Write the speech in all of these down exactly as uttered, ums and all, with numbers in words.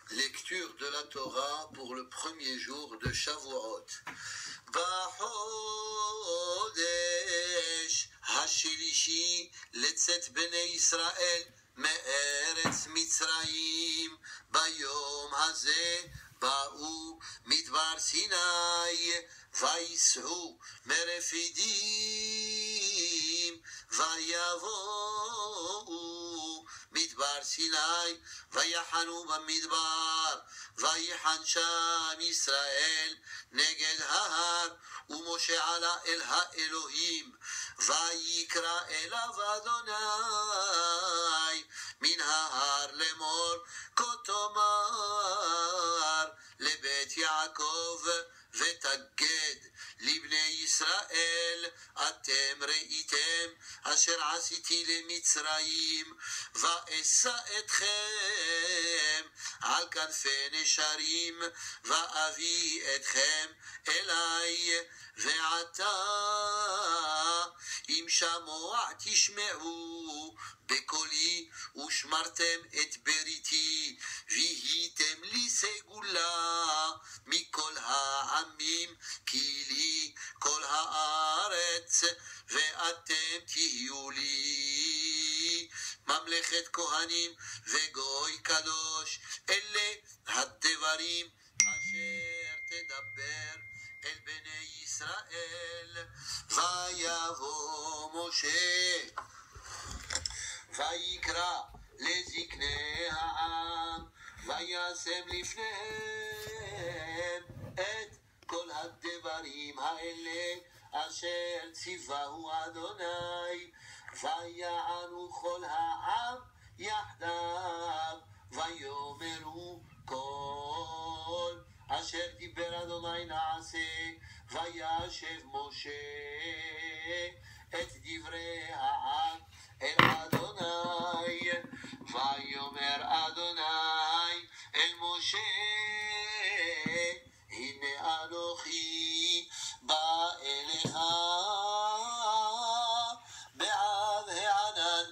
Lecture de la Torah pour le premier jour de Shavuot. בחודש השלישי לצאת בני ישראל מארץ מצרים, ביום הזה באו מדבר סיני וייסעו מרפידים, ויבואו מדבר סיני ויחנו במדבר, ויחן שם ישראל נגד ההר, ומשה עלה אל האלוהים ויקרא אליו אדוני מן ההר לאמור, כה תאמר לבית יעקב ותגד לבני ישראל, אתם ראיתם אשר עשיתי למצרים, ואשא אתכם על כנפי נשרים, ואביא אתכם אליי, ועתה אם שמוע תשמעו בקולי, ושמרתם את בריתי, והייתם לי סגולה מכל העמים, כי לי כל הארץ, ואתם תהיו לי ממלכת כהנים וגוי קדוש. אלה הדברים אשר תדבר אל בני ישראל. ויבוא משה ויקרא לזקני העם, וישם לפניהם את כל הדברים האלה אשר ציווהו אדוני, ויענו כל העם יחדיו, ויאמרו כל אשר דיבר אדוני נעשה. וישב משה את דברי העם אל אדוני, ויאמר אדוני אל משה, הנה אנוכי בא אליך בעב הענן,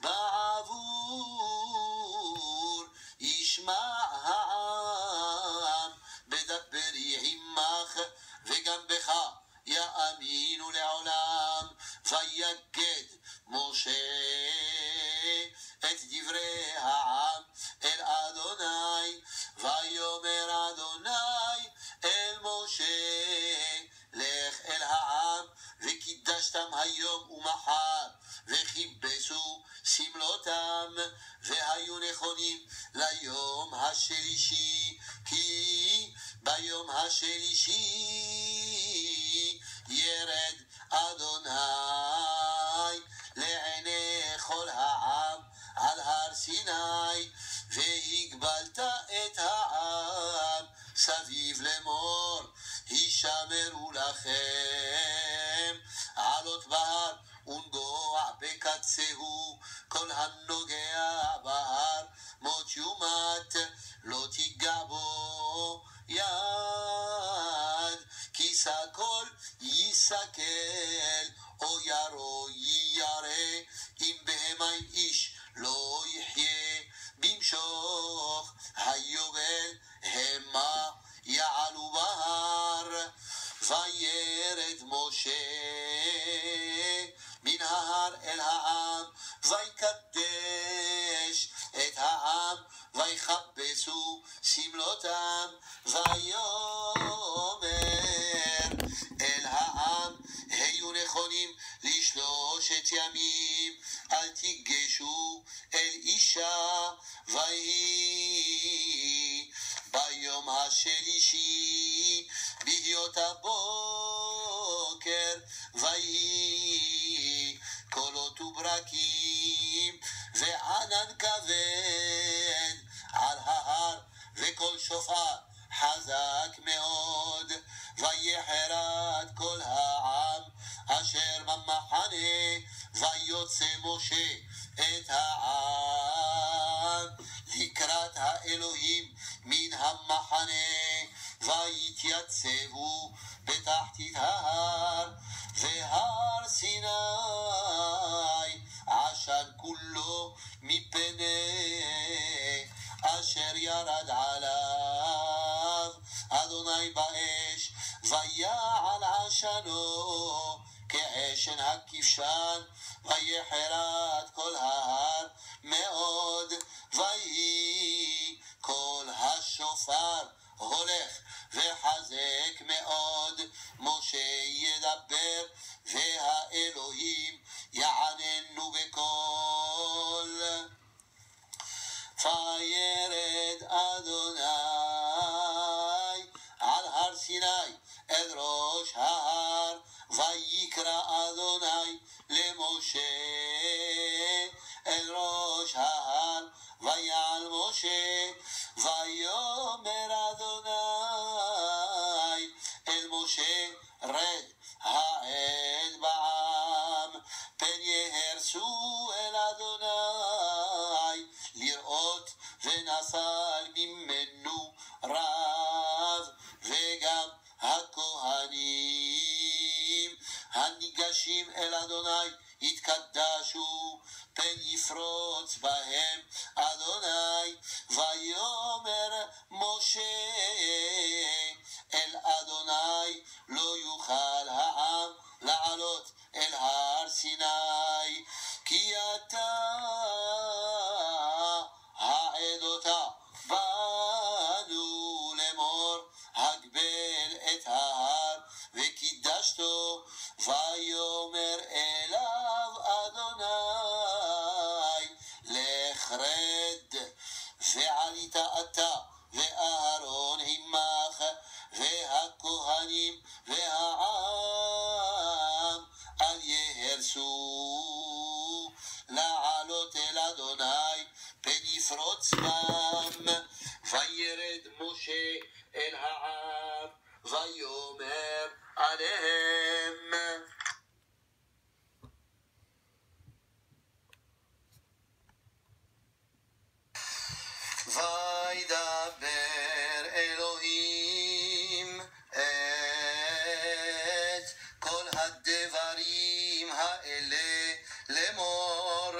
בעבור ישמע העם, בדברי עמך וגם בך יאמינו לעולם. ויגד משה את דברי העם אל אדוני, ויאמר אדוני אל משה, לך אל העם וקידשתם היום ומחר, וכיבסו סמלותם, והיו נכונים ליום השלישי, כי ביום השלישי ירד אדוני לעיני כל העם על הר סיני, והגבלת את העם סביב לאמור, הישמרו לכם עלות בהר ונגוע בקצהו, כל הנוגע בהר מות יומת, לא תיגע בו יד, כי סקול יסקל או ירו ירא, אם בהמה עם איש לא יחיה, במשוך היובל המה יעלו בהר. וירד משה מן ההר אל העם, ויקדש את העם, ויכבסו סמלותם, ויאמר אל העם, היו נכונים לשלושת ימים, אל תיגשו אל אישה, ויהי ביום השלישי בהיות הבוקר, ויהי קולות וברקים וענן כבד על ההר, וקול שופר חזק מאוד, ויחרד כל העם אשר במחנה, ויוצא משה את העם לקראת האלוהים מן המחנה, ויתייצבו בתחתית ההר, והר סיני עשן כולו מפני אשר ירד עליו אדוני באש, ויעל עשנו כעשן הכבשן, ויחרד כל ההר מאוד, ויהי כל השופר הולך וחזק מאוד. משה ידבר והאלוהים יעננו בקול. וירד אדוני על הר סיני אל ראש ההר, ויקרא אדוני למשה אל ראש ההר, ויעל משה, ויאמר אדוני אל משה רד העד בעם, פן יהרסו אל אדוני לראות, ונסל ממנו רב, וגם הכהנים הניגשים אל אדוני יתקדשו, פן יפרוץ בהם אדוני. ויאמר משה אל אדוני לא יוכל העם לעלות אל הר סיני, כי אתה העדותה בנו לאמור הגבל את ההר וקידשתו. ויאמר אליו אדוני לך רד, ועלית אתה ואהרון עמך והכהנים והעם, אל יהרסו לעלות אל אדוני, פן יפרוץ בם. וירד משה אל העם ויאמר עליהם. וידבר אלוהים את כל הדברים האלה לאמור,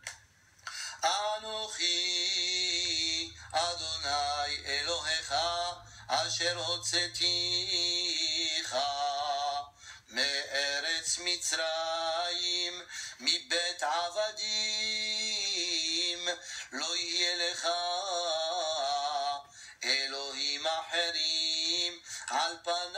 אנוכי אדוני אלוהיך אשר הוצאתיך מארץ מצרים מבית עבדים. לא יהיה לך אלוהים אחרים על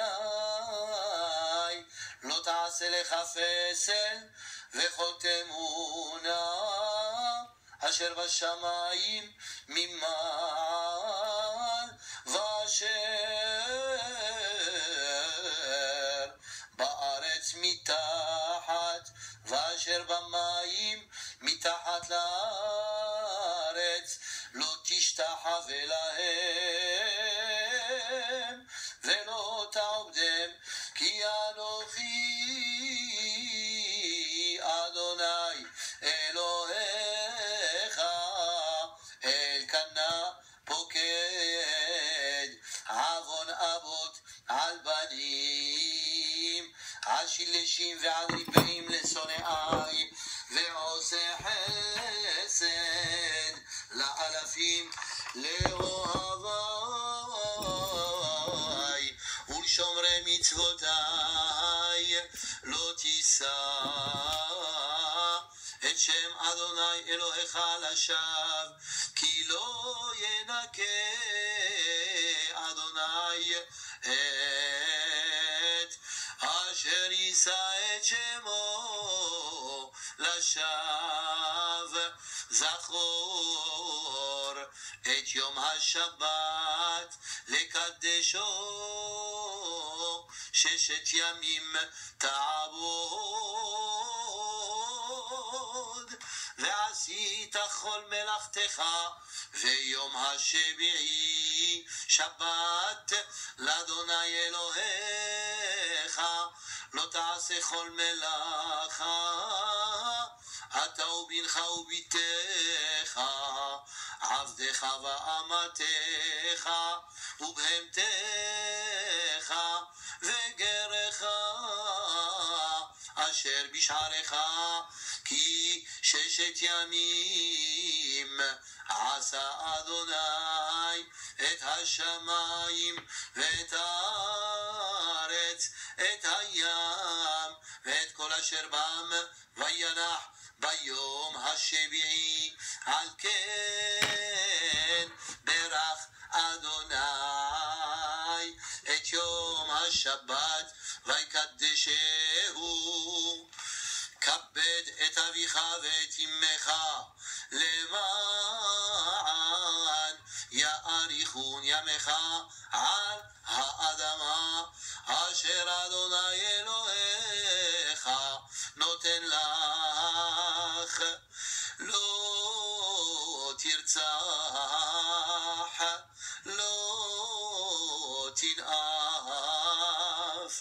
פניי, לא תעשה לך פסל וכל תמונה אשר בשמיים ממעל ואשר בארץ מתחת, ואשר במים מתחת לארץ, לא תשתחווה להם ולא תעבדם, כי אנוכי אדוני אלוהיך אלקנה פוקד עוון אבות על בנים, על שילשים ועל ריבעים לשונאי, ועושה חסד לאלפים לאוהבי, ולשומרי מצוותי לא תישא את שם אדוני אלוהיך לשווא, כי לא ינקה אדוני את אשר יישא את שמו לשווא. זכור את יום השבת לקדשו, ששת ימים תעבוד, ועשית כל מלאכתך, ויום השביעי שבת לאדוני אלוהיך. לא תעשה כל מלאכה, אתה ובנך וביתך, עבדך ואמתך, ובהמתך וגרך אשר בשעריך, כי ששת ימים עשה אדוני את השמיים ואת הארץ, את הים ואת כל אשר בם, וינח ביום השביעי. על כן ברך אדוני את יום השבת ויקדשהו. כבד את אביך ואת אמך למען יאריכון ימיך על האדמה אשר אדוני אלוהיך נותן לך. לא תרצח, לא תנאף,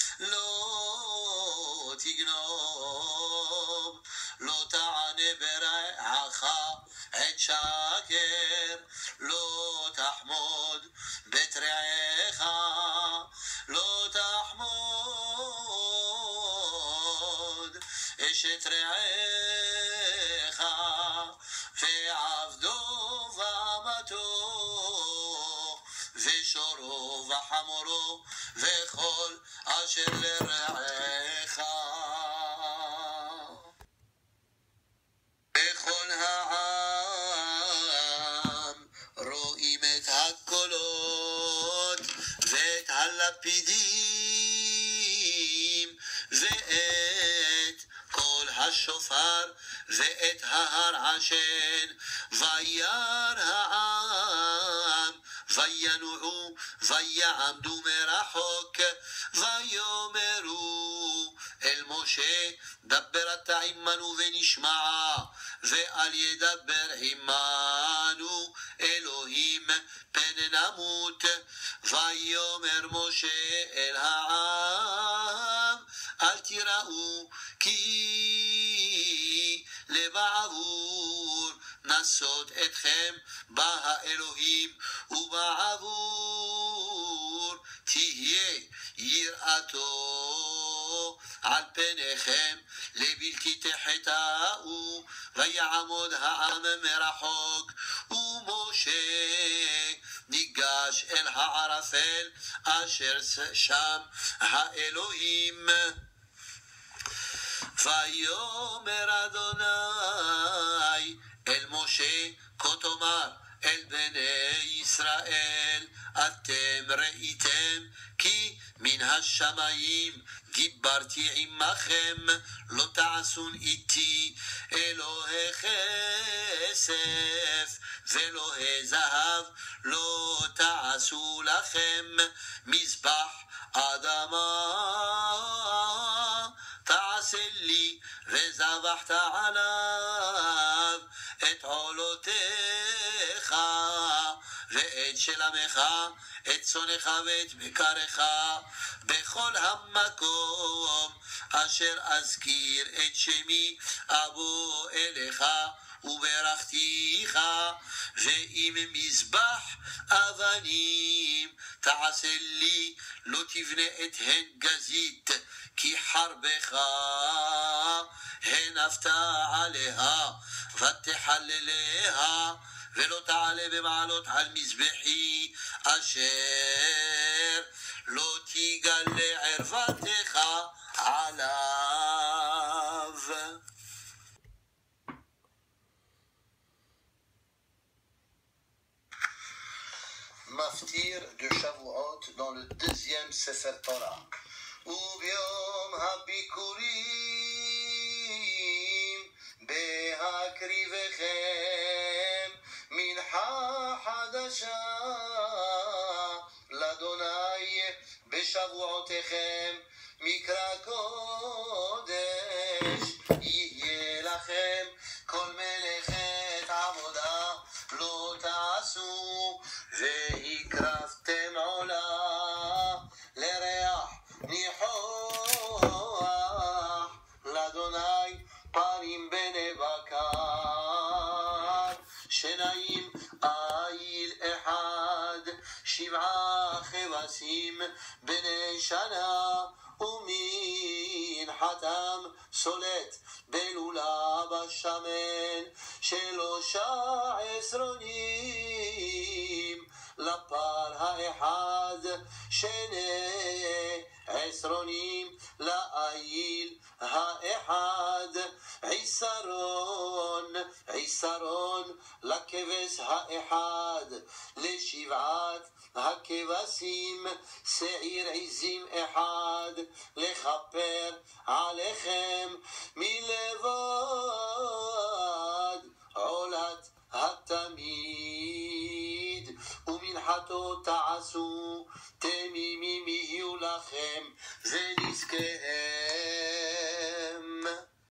לא תגנוב, לא תענה ברעך עת שקר, לא תחמוד בית רעך, לא תחמוד אשת רעך, ועבדו ואמתו ושורו וחמורו וכל אשר לרעך. וכל העם רואים את הקולות ואת הלפידים ואת קול השופר ואת ההרעשן, וירא העם וינועו ויעמדו מרחוק ויאמרו אל משה דבר אתה עמנו ונשמע, ואל ידבר עמנו אלוהים פן נמות. ויאמר משה אל העם אל תיראו כי לבעבור נסות אתכם בה האלוהים, ובעבור תהיה יראתו על פניכם לבלתי תחטאו. ויעמוד העם מרחוק, ומשה ניגש אל הערפל אשר שם האלוהים. ויאמר אדוני אל משה כה תאמר אל בני ישראל אתם ראיתם כי מן השמיים דיברתי עמכם, לא תעשון איתי אלוהי כסף ואלוהי זהב, לא תעשו לכם מזבח אדמה תעשה לי וזבחת עליו את עולותיך ואת שלמך, את צונך ואת בקרך, בכל המקום אשר אזכיר את שמי אבוא אליך וברכתיך. ואם מזבח אבנים תעשה לי, לא תבנה את הן גזית, כי חרבך הנפת עליה ותחלליה, ולא תעלה במעלות על מזבחי אשר לא תגלה ערוותך עליו. מפטיר de Shavuot dans le deuxième Sefer Torah. וביום הביקורים בהקריבכם מנחה חדשה לאדוני בשבועותיכם, מקרא קודש יהיה לכם, כל מלאכת עבודה לא תעשו, והקרבתם עולה לריח ניחוח לאדוני פרים בני בקר, שניים איל אחד, שבעה כבשים בני שנה, ומנחתם סולת בלולה בשמן, שלושה עשרונים לפר האחד, שני עשרונים לאיל האחד, עשרון, עשרון לכבש האחד, לשבעת הכבשים שעיר עזים אחד, לכפר עליכם מלבד עולת התמיד, ומנחתו תעשו, תמימים יהיו לכם ונזקיהם.